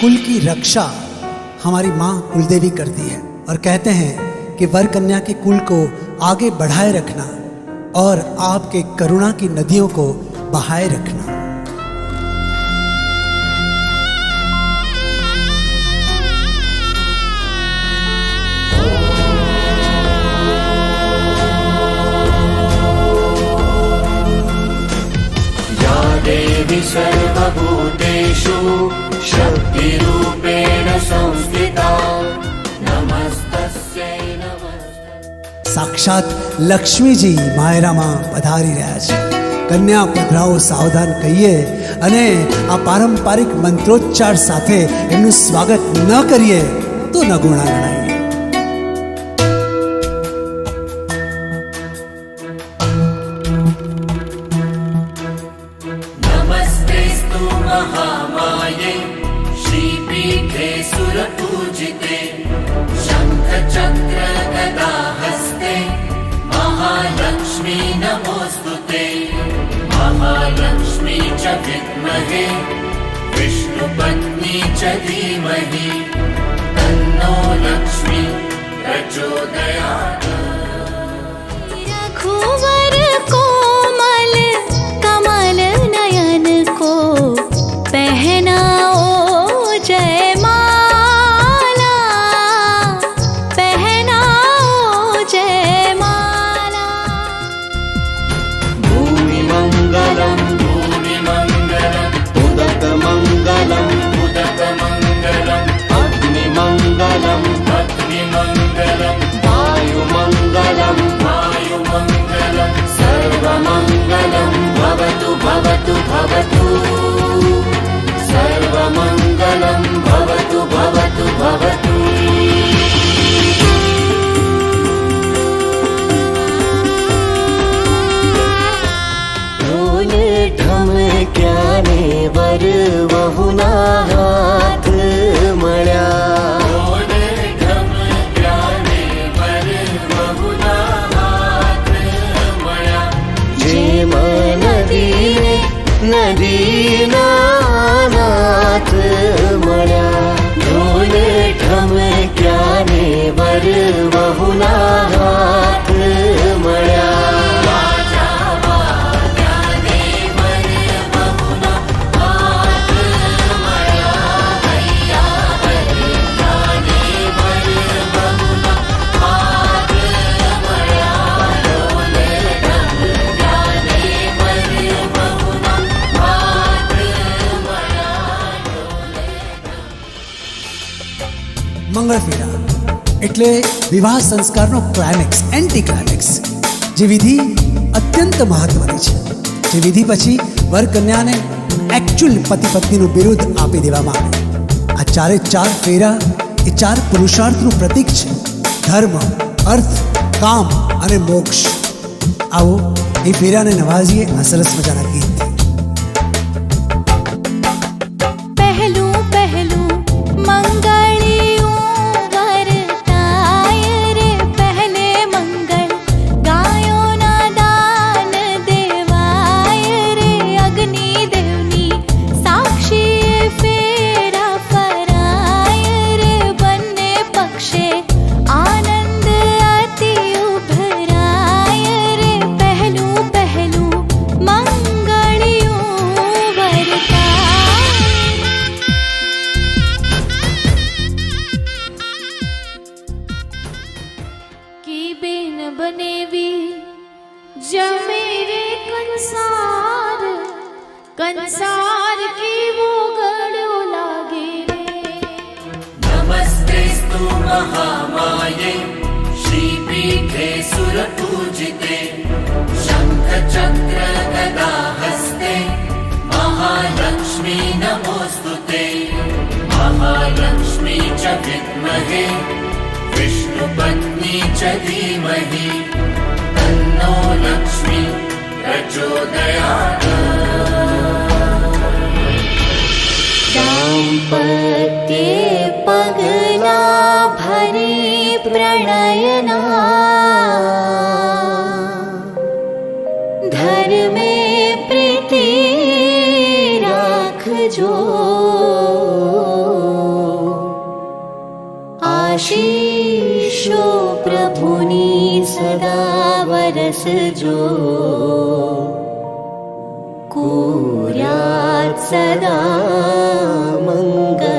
कुल की रक्षा हमारी माँ कुलदेवी करती है और कहते हैं कि वर कन्या के कुल को आगे बढ़ाए रखना और आपके करुणा की नदियों को बहाए रखना। देवी सर्वभूतेषु शक्तिरूपेण संस्थिता नमस्तस्यै नमस्तस्यै। साक्षात लक्ष्मी जी मायराમાં પધારી રહ્યા છે। કન્યા પધરાઓ સાવધાન કહીએ અને આ પારંપરિક મંત્રોચ્ચાર સાથે એમનું સ્વાગત ન કરીએ તો ન ગુણા ગણાય। महामाये श्रीपीठे सुरपूजिते शंखचक्र गदाहस्ते महालक्ष्मी नमोस्तुते। महालक्ष्मी च विद्महे विष्णुपत्नी च धीमहि तन्नो लक्ष्मी प्रचोदयात्। रघुवर कोमल कमल नयन को पहनाओ जयमाला, पहनाओ जयमाला। भूमि मंगलम उदक मंगलम अग्नि मंगलम वायु मंगलम सर्वमंगलम भवतु भवतु भवतु सर्वमंगलम भवतु भवतु भवतु। ढोल ढमक्याने वर वहुना हाथ मळ्या। ढोल ढमक्याने वर वहुना हाथ मळ्या। जेम नदीने नदीना नाथ मळ्या। ढोल ढमक्याने वर वहुना हाथ मळ्या। મંગળફેરા એટલે વિવાહ સંસ્કારનો ક્લાઇમેક્સ, એન્ટી ક્લાઇમેક્સ, જે વિધિ અત્યંત મહત્વની છે, જે વિધિ પછી વર કન્યાને એકચ્યુઅલ પતિ પત્નીનું બિરુદ આપી દેવામાં આવે। આ ચારે ચાર ફેરા એ ચાર પુરુષાર્થનું પ્રતીક છે, ધર્મ, અર્થ, કામ અને મોક્ષ। આવો એ ફેરાને નવાજીએ આ સરસ મજાના ગીતથી। पहलू पहलू मंगलियों वरताय रे, पहले मंगल गायो ना दान देवाय रे। अग्नि देवनी साक्षी फेरा फराय रे, बन्ने पक्षे आनंद अति उभराय रे। पहलू पहलू मंगलियों वरताय। की बिन बनेवी जमेरे कंसार, कंसार की वो गड़ो लागे रे। नमस्तेस्तु महामाये श्रीपीठे सुरपूजिते शंखचक्र गदाहस्ते महालक्ष्मी नमोस्तुते। महालक्ष्मी च विद्महे विष्णुपत्नी च धीमहि तन्नो लक्ष्मी प्रचोदयात्। दाम्पत्ये पगला भरी प्रणयना, धर्मे प्रीति राखजो। आशीषो प्रभुनी सदा वरसजो कुर्यात् सदा मंगलम्।